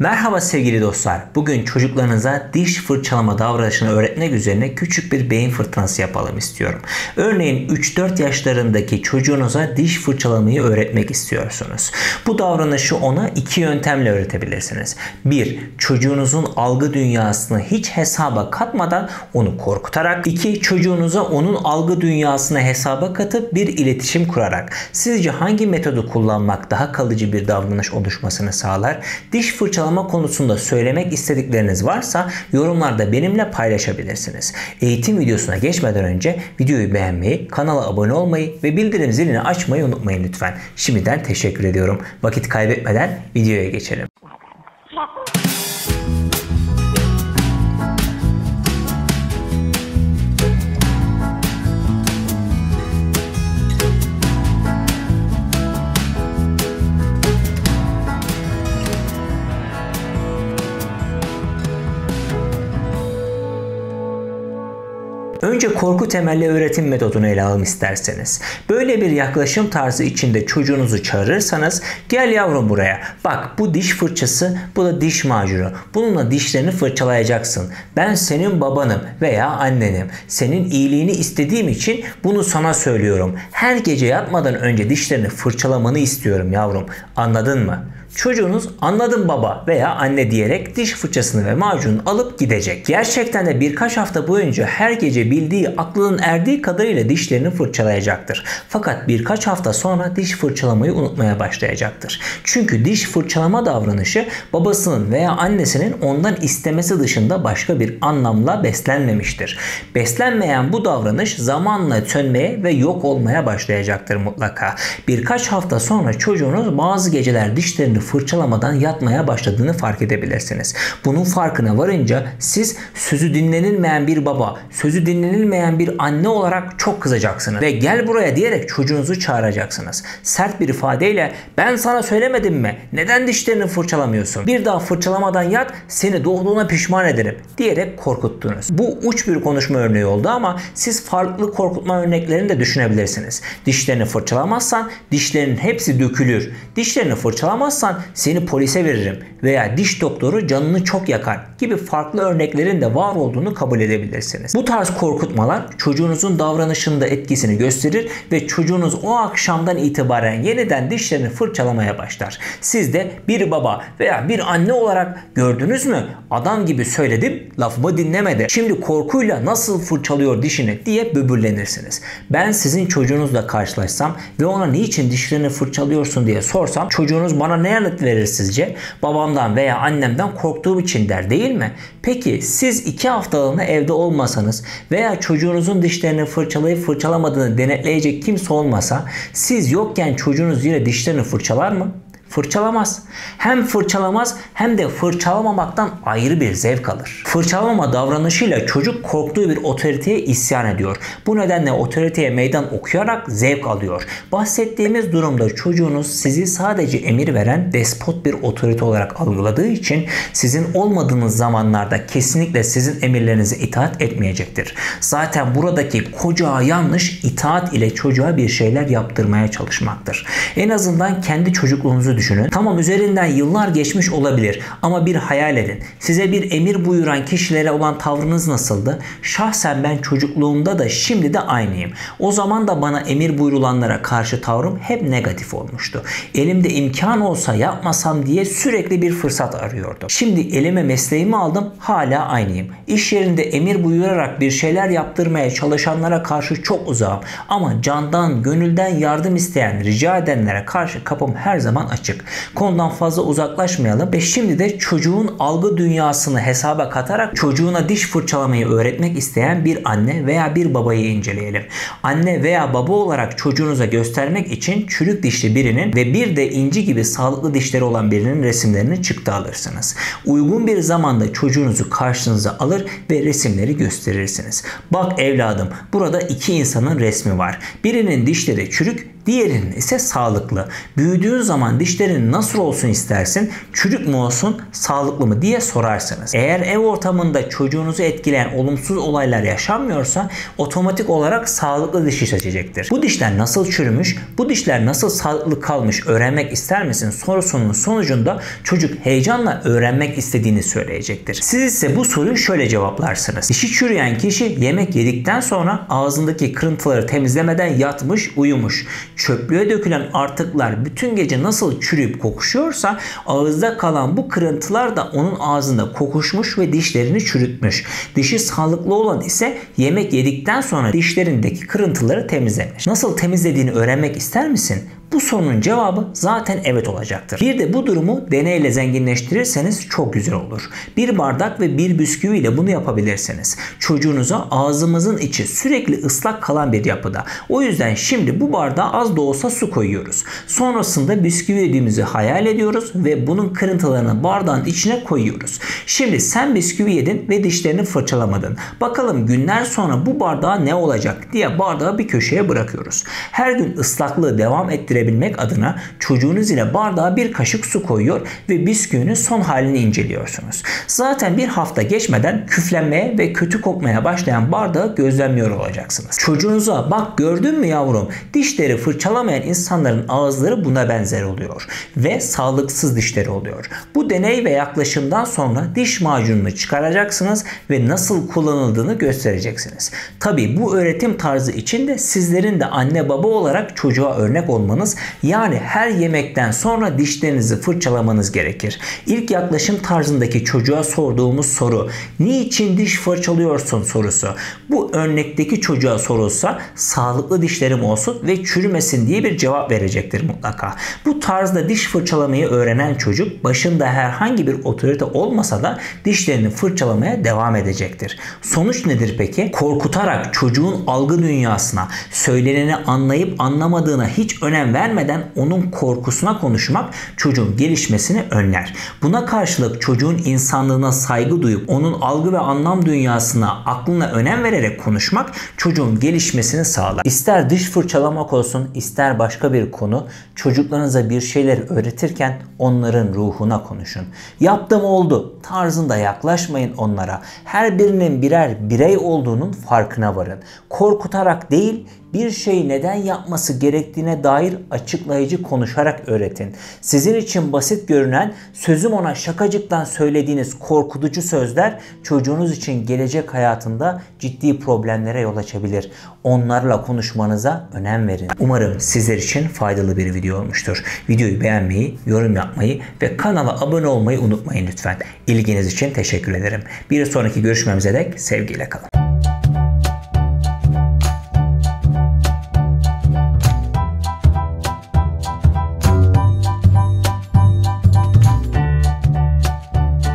Merhaba sevgili dostlar. Bugün çocuklarınıza diş fırçalama davranışını öğretmek üzerine küçük bir beyin fırtınası yapalım istiyorum. Örneğin 3-4 yaşlarındaki çocuğunuza diş fırçalamayı öğretmek istiyorsunuz. Bu davranışı ona iki yöntemle öğretebilirsiniz. 1. Çocuğunuzun algı dünyasını hiç hesaba katmadan onu korkutarak. 2. Çocuğunuza onun algı dünyasını hesaba katıp bir iletişim kurarak. Sizce hangi metodu kullanmak daha kalıcı bir davranış oluşmasını sağlar? Diş fırçalama konusunda söylemek istedikleriniz varsa yorumlarda benimle paylaşabilirsiniz. Eğitim videosuna geçmeden önce videoyu beğenmeyi, kanala abone olmayı ve bildirim zilini açmayı unutmayın lütfen. Şimdiden teşekkür ediyorum. Vakit kaybetmeden videoya geçelim. Önce korku temelli öğretim metodunu ele alalım isterseniz. Böyle bir yaklaşım tarzı içinde çocuğunuzu çağırırsanız, gel yavrum buraya. Bak bu diş fırçası, bu da diş macunu. Bununla dişlerini fırçalayacaksın. Ben senin babanım veya annenim. Senin iyiliğini istediğim için bunu sana söylüyorum. Her gece yatmadan önce dişlerini fırçalamanı istiyorum yavrum. Anladın mı? Çocuğunuz anladım baba veya anne diyerek diş fırçasını ve macununu alıp gidecek. Gerçekten de birkaç hafta boyunca her gece bildiği, aklının erdiği kadarıyla dişlerini fırçalayacaktır. Fakat birkaç hafta sonra diş fırçalamayı unutmaya başlayacaktır. Çünkü diş fırçalama davranışı babasının veya annesinin ondan istemesi dışında başka bir anlamla beslenmemiştir. Beslenmeyen bu davranış zamanla sönmeye ve yok olmaya başlayacaktır mutlaka. Birkaç hafta sonra çocuğunuz bazı geceler dişlerini fırçalamadan yatmaya başladığını fark edebilirsiniz. Bunun farkına varınca siz sözü dinlenilmeyen bir baba, sözü dinlenilmeyen bir anne olarak çok kızacaksınız ve gel buraya diyerek çocuğunuzu çağıracaksınız. Sert bir ifadeyle ben sana söylemedim mi? Neden dişlerini fırçalamıyorsun? Bir daha fırçalamadan yat, seni doğduğuna pişman ederim diyerek korkuttunuz. Bu uç bir konuşma örneği oldu ama siz farklı korkutma örneklerini de düşünebilirsiniz. Dişlerini fırçalamazsan dişlerin hepsi dökülür. Dişlerini fırçalamazsan seni polise veririm veya diş doktoru canını çok yakar gibi farklı örneklerin de var olduğunu kabul edebilirsiniz. Bu tarz korkutmalar çocuğunuzun davranışında etkisini gösterir ve çocuğunuz o akşamdan itibaren yeniden dişlerini fırçalamaya başlar. Siz de bir baba veya bir anne olarak gördünüz mü? Adam gibi söyledim, lafımı dinlemedi. Şimdi korkuyla nasıl fırçalıyor dişini diye böbürlenirsiniz. Ben sizin çocuğunuzla karşılaşsam ve ona niçin dişlerini fırçalıyorsun diye sorsam çocuğunuz bana ne yanıt verir sizce? Babamdan veya annemden korktuğum için der değil mi? Peki siz 2 haftalığına evde olmasanız veya çocuğunuzun dişlerini fırçalayıp fırçalamadığını denetleyecek kimse olmasa siz yokken çocuğunuz yine dişlerini fırçalar mı? Fırçalamaz. Hem fırçalamaz hem de fırçalamamaktan ayrı bir zevk alır. Fırçalamama davranışıyla çocuk korktuğu bir otoriteye isyan ediyor. Bu nedenle otoriteye meydan okuyarak zevk alıyor. Bahsettiğimiz durumda çocuğunuz sizi sadece emir veren despot bir otorite olarak algıladığı için sizin olmadığınız zamanlarda kesinlikle sizin emirlerinize itaat etmeyecektir. Zaten buradaki koca yanlış itaat ile çocuğa bir şeyler yaptırmaya çalışmaktır. En azından kendi çocukluğunuzu düşünün. Tamam üzerinden yıllar geçmiş olabilir ama bir hayal edin. Size bir emir buyuran kişilere olan tavrınız nasıldı? Şahsen ben çocukluğumda da şimdi de aynıyım. O zaman da bana emir buyurulanlara karşı tavrım hep negatif olmuştu. Elimde imkan olsa yapmasam diye sürekli bir fırsat arıyordum. Şimdi elime mesleğimi aldım, hala aynıyım. İş yerinde emir buyurarak bir şeyler yaptırmaya çalışanlara karşı çok uzağım. Ama candan, gönülden yardım isteyen, rica edenlere karşı kapım her zaman açık. Konudan fazla uzaklaşmayalım ve şimdi de çocuğun algı dünyasını hesaba katarak çocuğuna diş fırçalamayı öğretmek isteyen bir anne veya bir babayı inceleyelim. Anne veya baba olarak çocuğunuza göstermek için çürük dişli birinin ve bir de inci gibi sağlıklı dişleri olan birinin resimlerini çıktı alırsınız. Uygun bir zamanda çocuğunuzu karşınıza alır ve resimleri gösterirsiniz. Bak evladım, burada iki insanın resmi var. Birinin dişleri çürük, Diğerinin ise sağlıklı. Büyüdüğün zaman dişlerin nasıl olsun istersin? Çürük mü olsun, sağlıklı mı diye sorarsınız. Eğer ev ortamında çocuğunuzu etkileyen olumsuz olaylar yaşanmıyorsa otomatik olarak sağlıklı dişi seçecektir. Bu dişler nasıl çürümüş, bu dişler nasıl sağlıklı kalmış öğrenmek ister misin sorusunun sonucunda çocuk heyecanla öğrenmek istediğini söyleyecektir. Siz ise bu soruyu şöyle cevaplarsınız. Dişi çürüyen kişi yemek yedikten sonra ağzındaki kırıntıları temizlemeden yatmış, uyumuş. Çöplüğe dökülen artıklar bütün gece nasıl çürüyüp kokuşuyorsa ağızda kalan bu kırıntılar da onun ağzında kokuşmuş ve dişlerini çürütmüş. Dişi sağlıklı olan ise yemek yedikten sonra dişlerindeki kırıntıları temizlemiş. Nasıl temizlediğini öğrenmek ister misin? Bu sorunun cevabı zaten evet olacaktır. Bir de bu durumu deneyle zenginleştirirseniz çok güzel olur. Bir bardak ve bir bisküvi ile bunu yapabilirsiniz. Çocuğunuza ağzımızın içi sürekli ıslak kalan bir yapıda. O yüzden şimdi bu bardağa az da olsa su koyuyoruz. Sonrasında bisküvi yediğimizi hayal ediyoruz ve bunun kırıntılarını bardağın içine koyuyoruz. Şimdi sen bisküvi yedin ve dişlerini fırçalamadın. Bakalım günler sonra bu bardağa ne olacak diye bardağı bir köşeye bırakıyoruz. Her gün ıslaklığı devam ettirebilmek adına çocuğunuz ile bardağa bir kaşık su koyuyor ve bisküvinin son halini inceliyorsunuz. Zaten bir hafta geçmeden küflenmeye ve kötü kokmaya başlayan bardağı gözlemliyor olacaksınız. Çocuğunuza bak gördün mü yavrum, dişleri fırçalamayan insanların ağızları buna benzer oluyor ve sağlıksız dişleri oluyor. Bu deney ve yaklaşımdan sonra diş macununu çıkaracaksınız ve nasıl kullanıldığını göstereceksiniz. Tabii bu öğretim tarzı için de sizlerin de anne baba olarak çocuğa örnek olmanız, yani her yemekten sonra dişlerinizi fırçalamanız gerekir. İlk yaklaşım tarzındaki çocuğa sorduğumuz soru, niçin diş fırçalıyorsun sorusu. Bu örnekteki çocuğa sorulsa sağlıklı dişlerim olsun ve çürümesin diye bir cevap verecektir mutlaka. Bu tarzda diş fırçalamayı öğrenen çocuk başında herhangi bir otorite olmasa da dişlerini fırçalamaya devam edecektir. Sonuç nedir peki? Korkutarak çocuğun algı dünyasına, söyleneni anlayıp anlamadığına hiç önem vermeden onun korkusuna konuşmak çocuğun gelişmesini önler. Buna karşılık çocuğun insanlığına saygı duyup onun algı ve anlam dünyasına, aklına önem vererek konuşmak çocuğun gelişmesini sağlar. İster diş fırçalamak olsun, ister başka bir konu, çocuklarınıza bir şeyler öğretirken onların ruhuna konuşun. Yaptım oldu tarzında yaklaşmayın onlara. Her birinin birer birey olduğunun farkına varın. Korkutarak değil, bir şeyi neden yapması gerektiğine dair açıklayıcı konuşarak öğretin. Sizin için basit görünen, sözüm ona şakacıktan söylediğiniz korkutucu sözler çocuğunuz için gelecek hayatında ciddi problemlere yol açabilir. Onlarla konuşmanıza önem verin. Umarım sizler için faydalı bir video olmuştur. Videoyu beğenmeyi, yorum yapmayı ve kanala abone olmayı unutmayın lütfen. İlginiz için teşekkür ederim. Bir sonraki görüşmemize dek sevgiyle kalın.